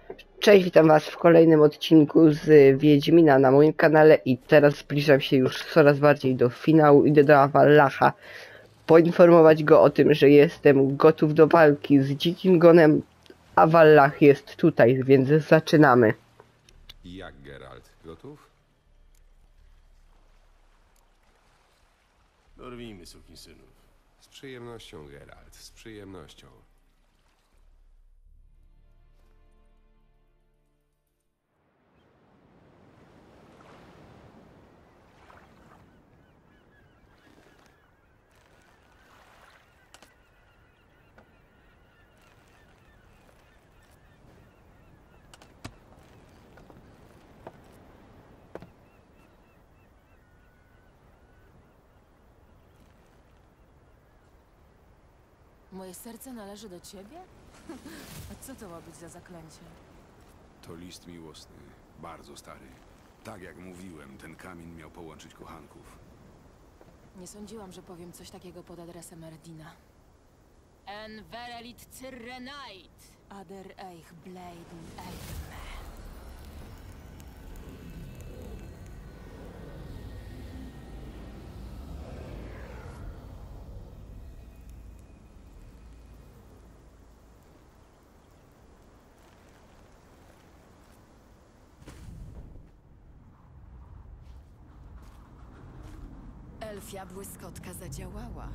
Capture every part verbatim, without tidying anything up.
Cześć, witam was w kolejnym odcinku z Wiedźmina na moim kanale i teraz zbliżam się już coraz bardziej do finału. Idę do Avallacha poinformować go o tym, że jestem gotów do walki z Dzikim Gonem. Avallach jest tutaj, więc zaczynamy. Jak Geralt? Gotów? Dorwijmy sukinsynów. Z przyjemnością, Geralt, z przyjemnością. Moje serce należy do ciebie? A co to ma być za zaklęcie? To list miłosny, bardzo stary. Tak jak mówiłem, ten kamień miał połączyć kochanków. Nie sądziłam, że powiem coś takiego pod adresem Erdina. En verelit Cyrenait, ader eich bleiden eilme. Elfia błyskotka zadziałała.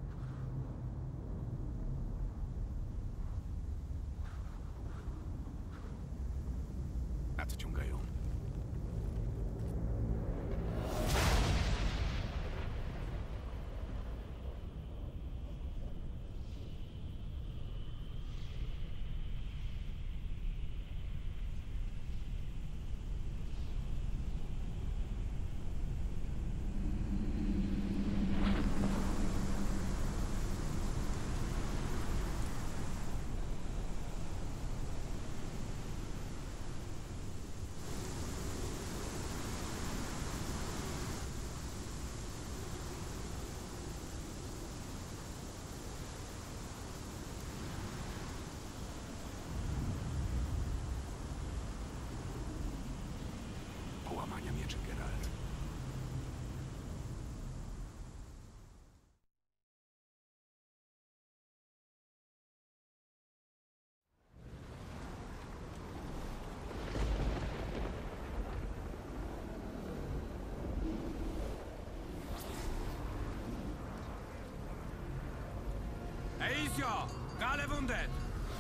Nadciągają. Połamania mieczy, Geralt. Eizio! Gale Wundet!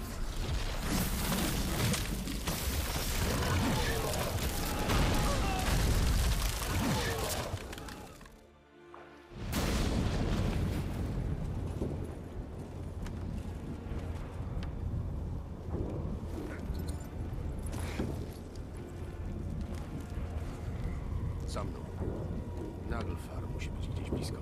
Za mną. Naglfar musi być gdzieś blisko.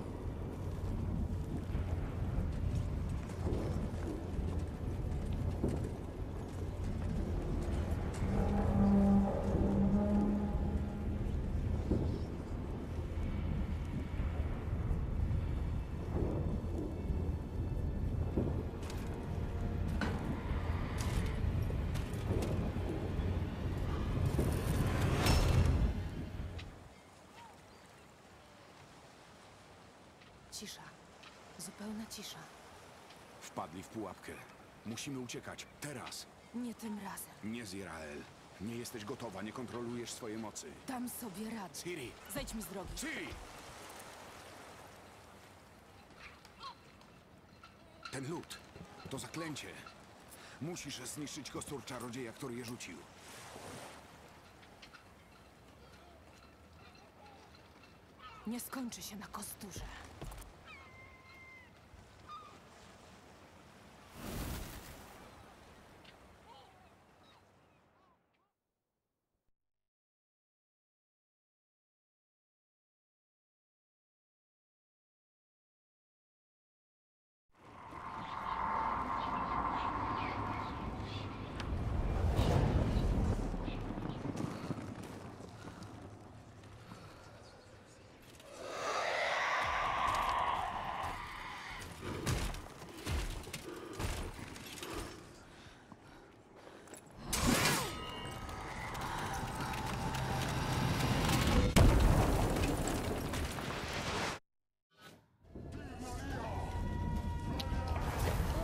Cisza. Zupełna cisza. Wpadli w pułapkę. Musimy uciekać. Teraz. Nie tym razem. Nie, Zirael. Nie jesteś gotowa, nie kontrolujesz swojej mocy. Dam sobie radę. Ciri! Zejdź mi z drogi. Ciri! Ten lód. To zaklęcie. Musisz zniszczyć kostur czarodzieja, który je rzucił. Nie skończy się na kosturze.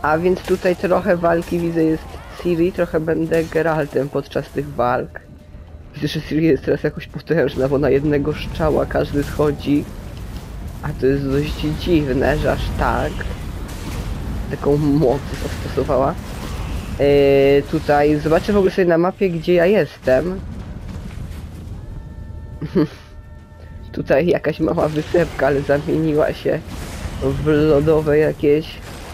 A więc tutaj trochę walki widzę jest Ciri, trochę będę Geraltem podczas tych walk. Widzę, że Ciri jest teraz jakoś potężna, bo na jednego strzała każdy schodzi. A to jest dość dziwne, że aż tak taką moc zastosowała. Yy, tutaj zobaczę w ogóle sobie na mapie, gdzie ja jestem. Tutaj jakaś mała wysepka, ale zamieniła się w lodowe jakieś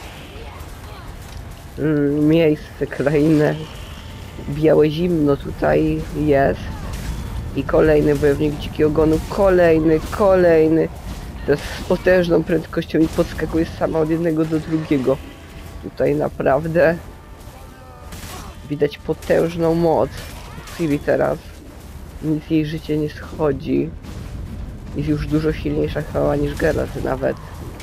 mm, miejsce, krainę. Białe zimno tutaj jest. I kolejny wojownik dzikiego ogonu, kolejny, kolejny. Teraz z potężną prędkością i podskakuje sama od jednego do drugiego. Tutaj naprawdę widać potężną moc Ciri teraz. Nic jej życie nie schodzi. Jest już dużo silniejsza chyba niż Geralt nawet.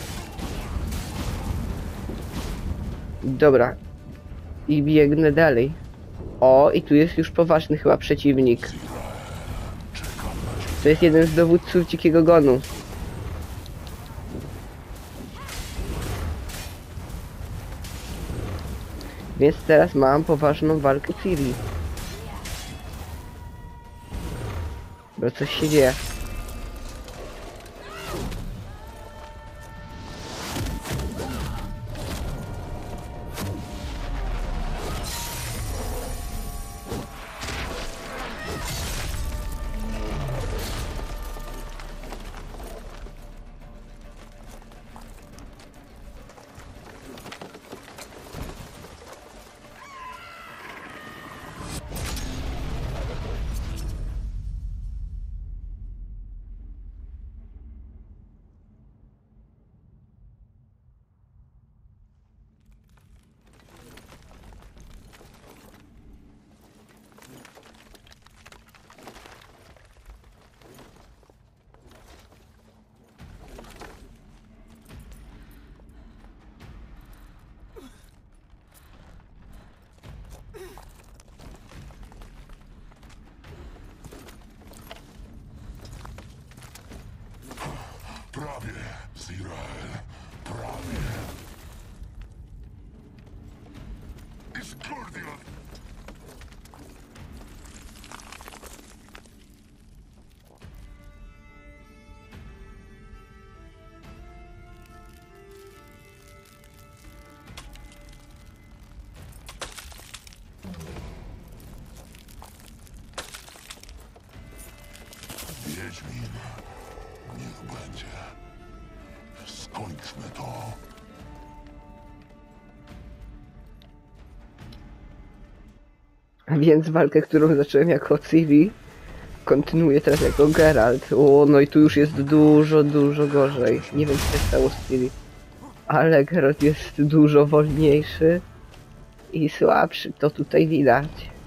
Dobra. I biegnę dalej. O, i tu jest już poważny chyba przeciwnik. To jest jeden z dowódców dzikiego gonu. Więc teraz mam poważną walkę Ciri. Bo coś się dzieje. Prawie, Zirael, prawie. Iskordion! Wiedźmin, niech będzie. Skończmy to. A więc walkę, którą zacząłem jako Ciri, kontynuuję teraz jako Geralt. O, no i tu już jest dużo, dużo gorzej. Nie wiem, co się stało z Ciri. Ale Geralt jest dużo wolniejszy i słabszy, to tutaj widać.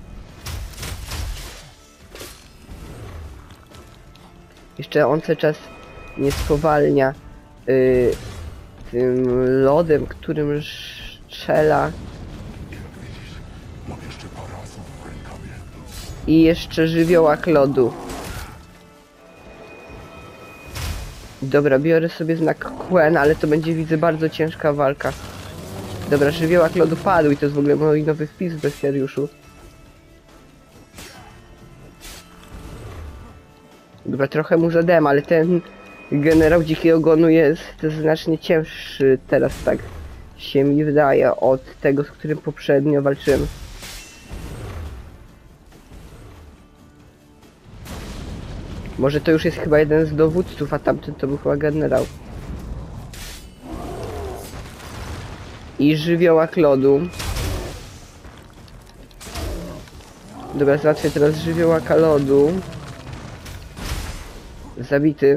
Jeszcze on cały czas nie spowalnia yy, tym lodem, którym strzela. Mam jeszcze parasol w rękawie. I jeszcze żywiołak lodu. Dobra, biorę sobie znak Quen, ale to będzie, widzę, bardzo ciężka walka. Dobra, żywiołak lodu padł i to jest w ogóle mój nowy wpis w bestiariuszu. Dobra, trochę mu zadałem, ale ten generał dzikiego ogonu jest znacznie cięższy teraz, tak się mi wydaje, od tego, z którym poprzednio walczyłem. Może to już jest chyba jeden z dowódców, a tamten to był chyba generał. I żywiołak lodu. Dobra, załatwię teraz żywiołaka lodu. Zabity.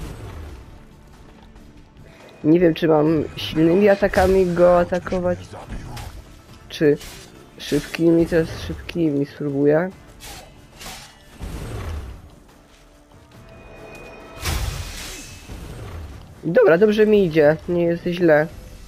Nie wiem, czy mam silnymi atakami go atakować, czy szybkimi, teraz szybkimi spróbuję. Dobra, dobrze mi idzie, nie jest źle.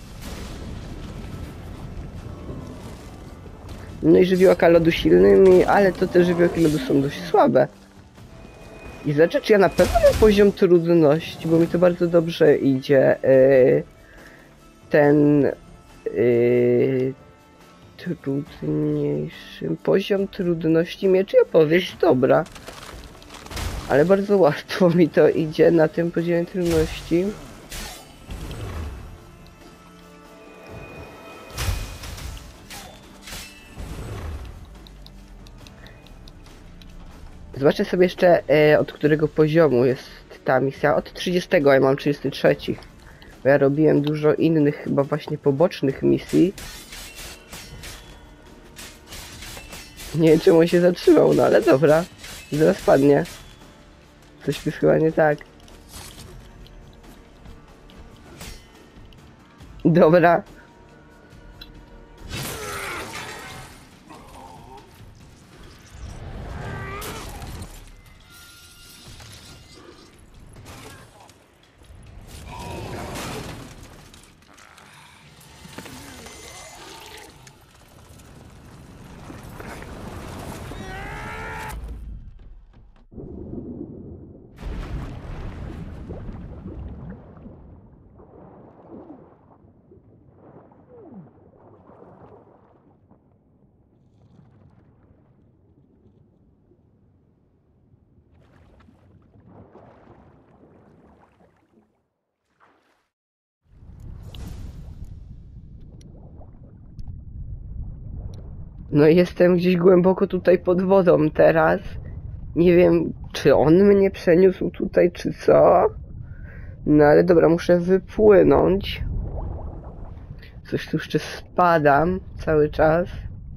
No i żywiołaka lodu silnymi, ale to te żywiołaki lodu są dość słabe. I za rzecz ja na pewno mam poziom trudności, bo mi to bardzo dobrze idzie. Ten Yy, trudniejszym. Poziom trudności mieczy i opowieść, dobra. Ale bardzo łatwo mi to idzie na tym poziomie trudności. Zobaczę sobie jeszcze e, od którego poziomu jest ta misja. Od trzydziestego, a ja mam trzydziesty trzeci. Bo ja robiłem dużo innych, chyba właśnie pobocznych misji. Nie wiem czemu on się zatrzymał, no ale dobra. Zaraz padnie. Coś tu chyba nie tak. Dobra. No jestem gdzieś głęboko tutaj pod wodą teraz. Nie wiem, czy on mnie przeniósł tutaj, czy co? No ale dobra, muszę wypłynąć. Coś tu jeszcze spadam cały czas.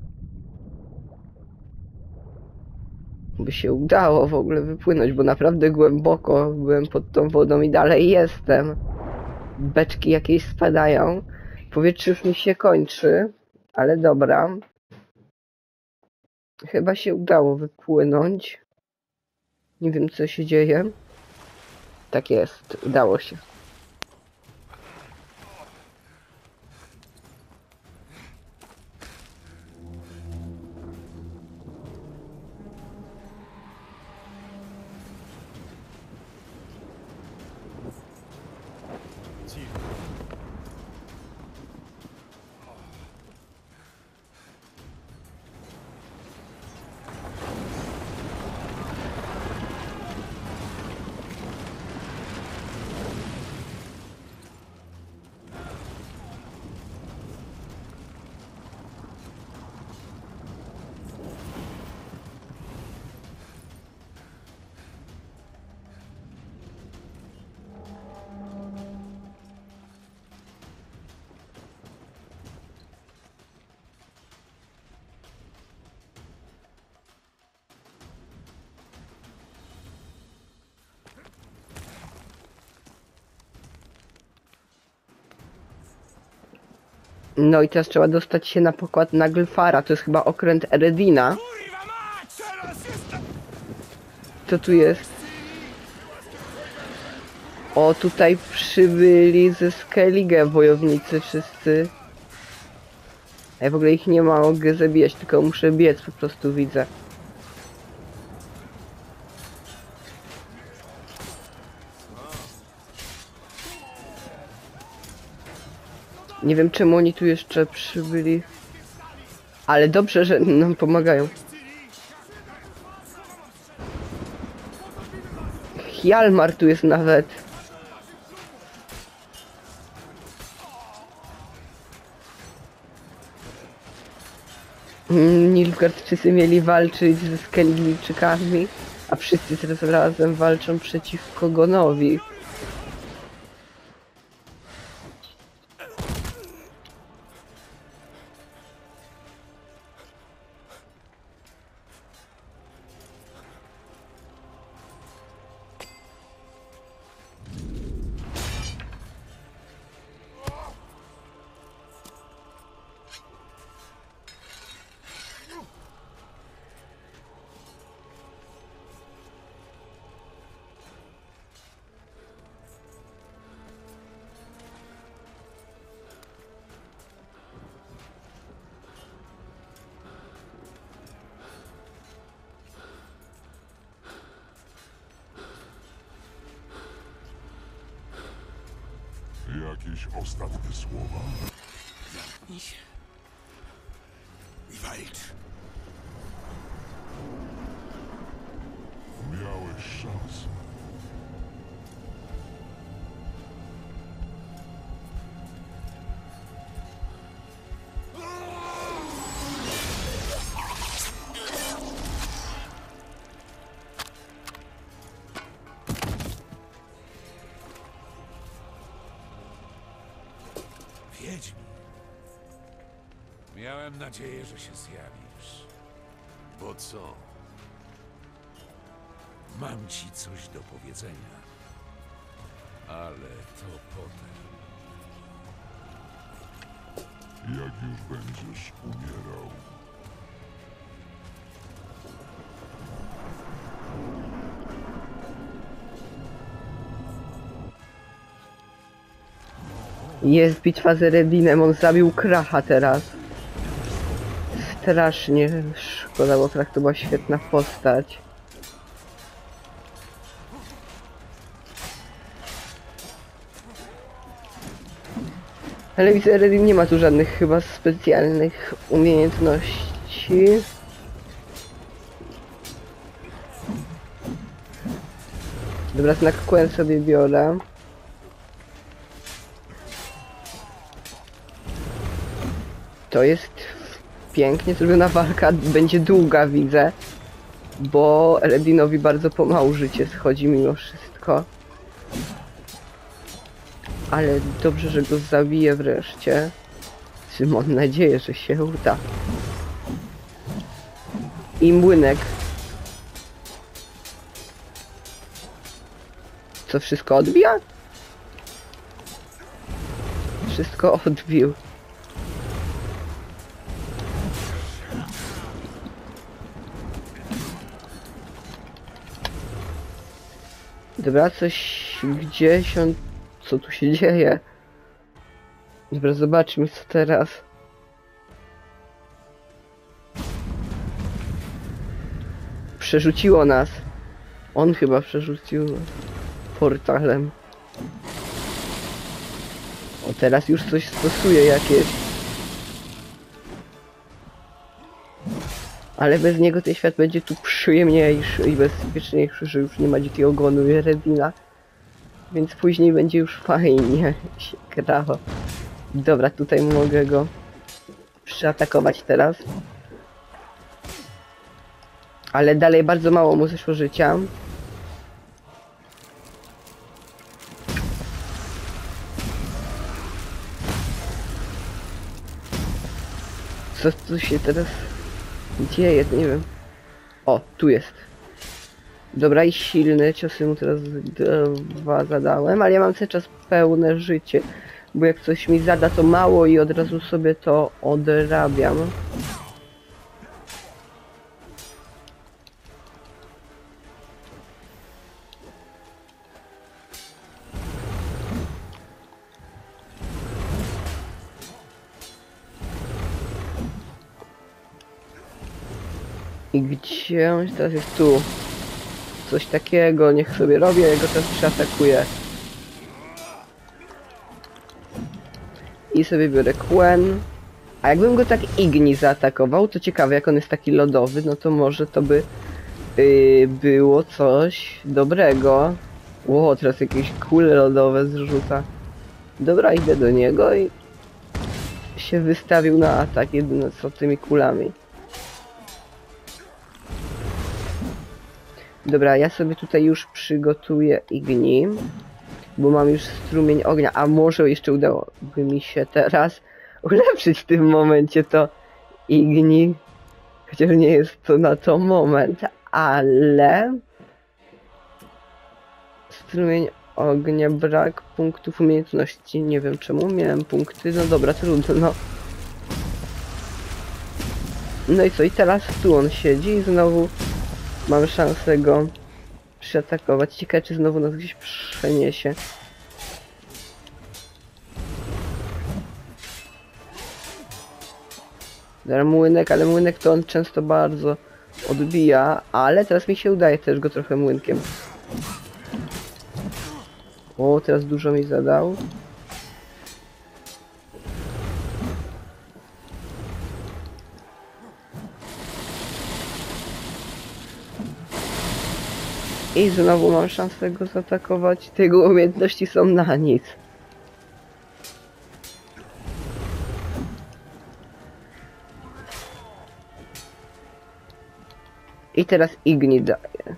By się udało w ogóle wypłynąć, bo naprawdę głęboko byłem pod tą wodą i dalej jestem. Beczki jakieś spadają. Powietrze już mi się kończy, ale dobra. Chyba się udało wypłynąć. Nie wiem co się dzieje. Tak jest, udało się. No i teraz trzeba dostać się na pokład Naglfara. To jest chyba okręt Eredina. Co tu jest? O, tutaj przybyli ze Skellige wojownicy wszyscy. Ja w ogóle ich nie mogę zabijać, tylko muszę biec, po prostu widzę. Nie wiem czemu oni tu jeszcze przybyli. Ale dobrze, że nam pomagają. Hjalmar tu jest nawet. Nilfgaardczycy mieli walczyć ze Skelligijczykami, a wszyscy teraz razem walczą przeciwko Gonowi. Jakieś ostatnie słowa? Idź. I walcz. Miałeś szansę. Wiedźmin. Miałem nadzieję, że się zjawisz. Bo co? Mam ci coś do powiedzenia. Ale to potem. Jak już będziesz umierał. Jest bitwa z Eredinem, on zabił Kracha teraz. Strasznie szkoda, bo Krach to była świetna postać. Ale widzę, Eredin nie ma tu żadnych chyba specjalnych umiejętności. Dobra, znak Quen sobie biorę. To jest pięknie zrobiona walka, będzie długa, widzę. Bo Eredinowi bardzo pomału życie schodzi mimo wszystko. Ale dobrze, że go zabiję wreszcie. Mam nadzieję, że się uda. I młynek. Co, wszystko odbija? Wszystko odbił. Dobra, coś gdzieś on... Co tu się dzieje? Dobra, zobaczmy co teraz. Przerzuciło nas. On chyba przerzucił portalem. O, teraz już coś stosuje jakieś. Ale bez niego ten świat będzie tu przyjemniejszy i bezpieczniejszy, że już nie ma dzikiego ogonu i Eredina. Więc później będzie już fajnie się grało. Dobra, tutaj mogę go przeatakować teraz. Ale dalej bardzo mało mu zeszło życia. Co tu się teraz dzieje? Nie wiem. O, tu jest. Dobra, i silne ciosy mu teraz dwa zadałem, ale ja mam cały czas pełne życie. Bo jak coś mi zada, to mało i od razu sobie to odrabiam. I gdzie on teraz jest? Tu. Coś takiego, niech sobie robię, ja go teraz przeatakuję. I sobie biorę Quen. A jakbym go tak Igni zaatakował, to ciekawe, jak on jest taki lodowy, no to może to by yy, było coś dobrego. Ło, teraz jakieś kule lodowe zrzuca. Dobra, idę do niego i się wystawił na atak, jedyne co tymi kulami. Dobra, ja sobie tutaj już przygotuję Igni, bo mam już strumień ognia, a może jeszcze udałoby mi się teraz ulepszyć w tym momencie to Igni, chociaż nie jest to na to moment, ale strumień ognia, brak punktów umiejętności, nie wiem czemu, miałem punkty, no dobra, trudno. No i co, i teraz tu on siedzi i znowu mam szansę go przeatakować. Ciekawe, czy znowu nas gdzieś przeniesie. Dobra, młynek, ale młynek to on często bardzo odbija, ale teraz mi się udaje też go trochę młynkiem. O, teraz dużo mi zadał. I znowu mam szansę go zaatakować. Te jego umiejętności są na nic. I teraz Igni daje.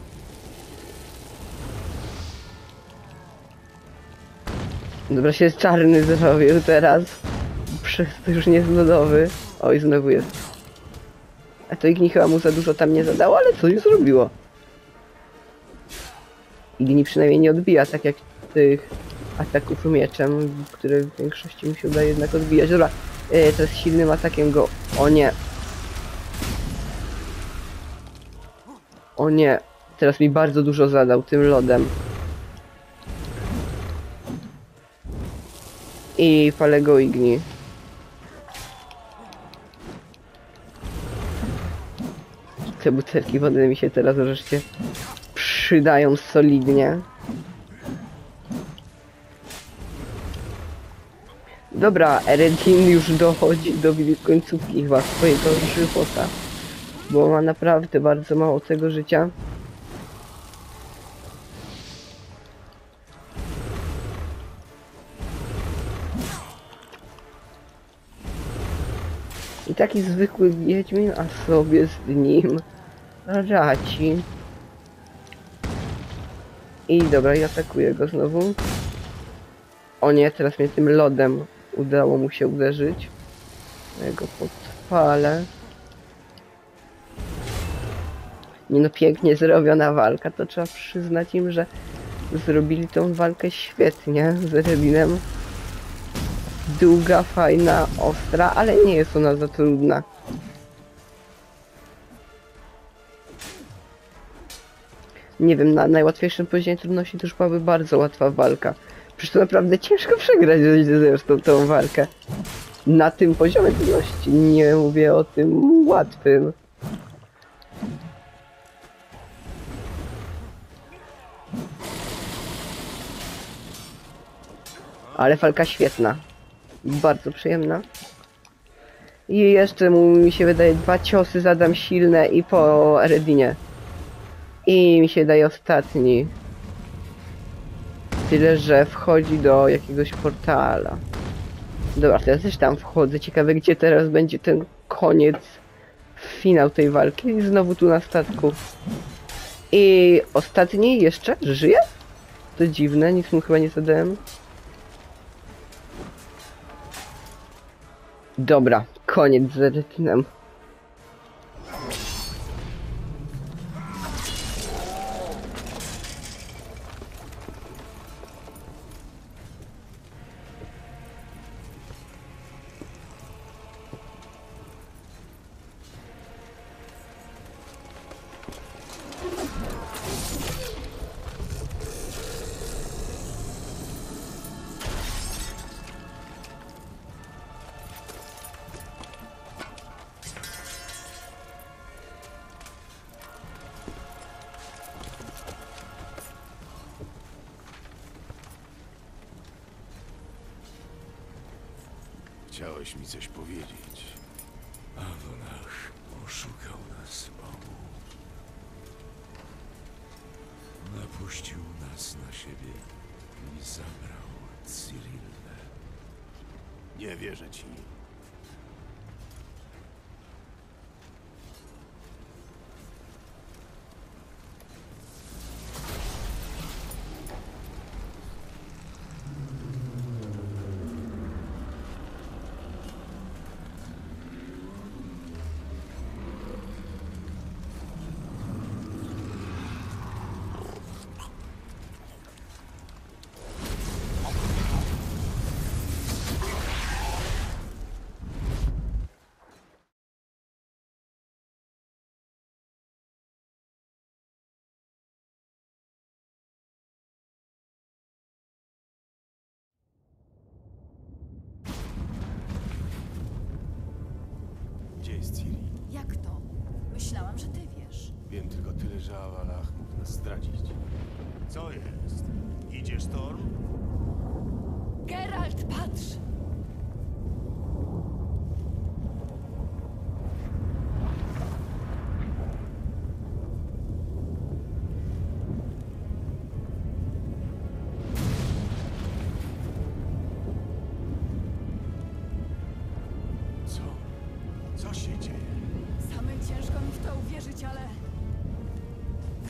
Dobra, się czarny zrobił teraz. Przez to już nie jest lodowy. Oj, znowu jest. A to Igni chyba mu za dużo tam nie zadało, ale coś zrobiło. Igni przynajmniej nie odbija tak jak tych ataków mieczem, które w większości mu się udaje jednak odbijać. Dobra, yy, teraz silnym atakiem go... O nie. O nie. Teraz mi bardzo dużo zadał tym lodem. I palę go Igni. Te butelki wody mi się teraz wreszcie przydają solidnie. Dobra, Eredin już dochodzi do końcówki chyba swojego żywota. Bo ma naprawdę bardzo mało tego życia. I taki zwykły wiedźmin, a sobie z nim radzi. I dobra, i atakuję go znowu. O nie, teraz mnie tym lodem udało mu się uderzyć. Ja go podpalę. Nie no, pięknie zrobiona walka, to trzeba przyznać im, że zrobili tą walkę świetnie z Eredinem. Długa, fajna, ostra, ale nie jest ona za trudna. Nie wiem, na najłatwiejszym poziomie trudności to już byłaby bardzo łatwa walka. Przecież to naprawdę ciężko przegrać zresztą tą walkę. Na tym poziomie trudności, nie mówię o tym łatwym. Ale walka świetna. Bardzo przyjemna. I jeszcze mu, mi się wydaje, dwa ciosy zadam silne i po Eredinie. I mi się daje ostatni. Tyle, że wchodzi do jakiegoś portala. Dobra, teraz też tam wchodzę. Ciekawe, gdzie teraz będzie ten koniec, finał tej walki. I znowu tu na statku. I ostatni jeszcze? Żyje? To dziwne, nic mu chyba nie zadałem. Dobra, koniec z Eredinem. Chciałeś mi coś powiedzieć. Awolach oszukał nas obu. Napuścił nas na siebie i zabrał Cyrillę. Nie wierzę ci. Gdzie jest Ciri? Jak to? Myślałam, że ty wiesz. Wiem tylko tyle, że Awalach mógł nas zdradzić. Co jest? Idzie Storm? Geralt, patrz!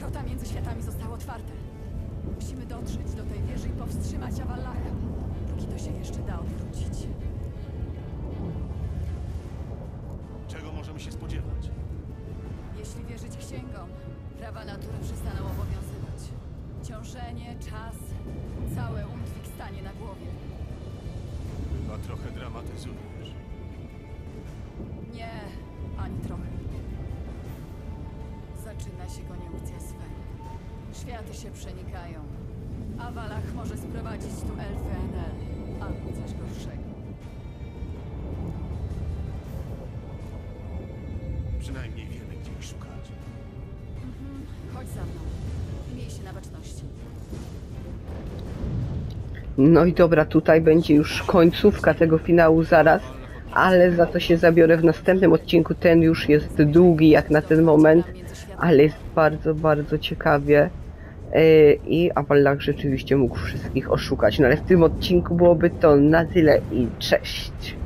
Wrota między światami zostały otwarte. Musimy dotrzeć do tej wieży i powstrzymać Avallacha, póki to się jeszcze da odwrócić. Czego możemy się spodziewać? Jeśli wierzyć księgom, prawa natury przestaną obowiązywać. Ciążenie, czas, całe Undwik stanie na głowie. Chyba trochę dramatyzujesz. Nie, ani trochę. Zaczyna się koniunkcja sfer. Światy się przenikają. Avallach może sprowadzić tu elfy Enel, albo coś gorszego. Przynajmniej wiemy, gdzie ich szukać. Mhm. Chodź za mną. Miej się na baczności. No i dobra, tutaj będzie już końcówka tego finału zaraz, ale za to się zabiorę w następnym odcinku. Ten już jest długi jak na ten moment, ale jest bardzo, bardzo ciekawie. Yy, I Avallach rzeczywiście mógł wszystkich oszukać. No ale w tym odcinku byłoby to na tyle i cześć!